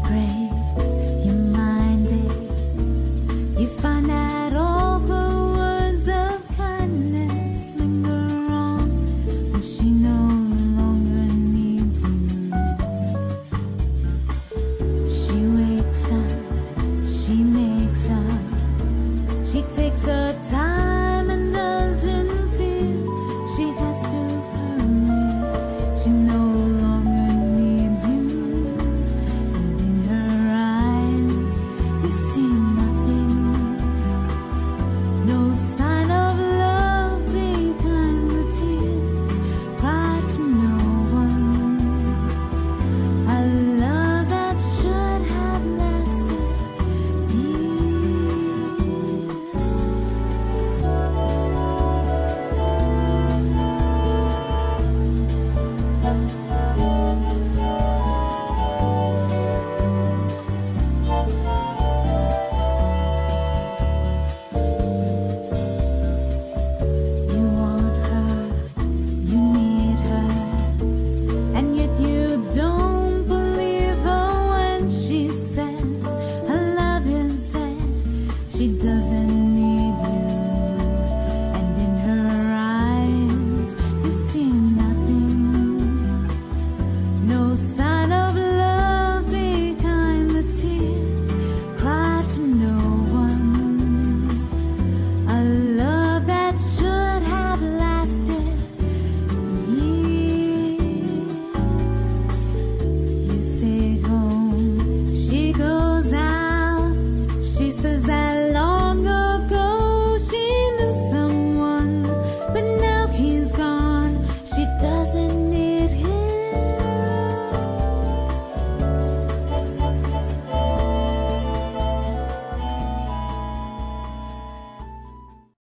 breaks your mind is you find that all the words of kindness linger on when she no longer needs you. She wakes up, she makes up, she takes her time and doesn't feel she has to hurry. She no longer needs you, and in her eyes you see nothing, no sign of love behind the tears cried for no one. A love that should have lasted years. You want her, you need her, and yet you don't believe her when she says her love is dead. She doesn't need you, and in her eyes you see nothing, no sign